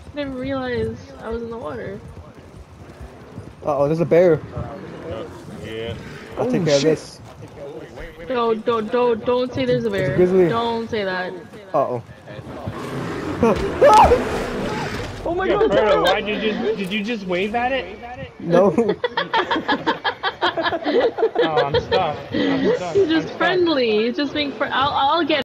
didn't realize I was in the water. Uh-oh, there's a bear. Yeah. I'll take Oh care of shit! this. Don't say there's a It's a bear. grizzly. Don't say that. Uh-oh. Oh my Yeah, god! Frodo, why did you just wave at it? No. Oh, I'm stuck. I'm stuck. He's I'm just stuck. friendly. He's just being I'll get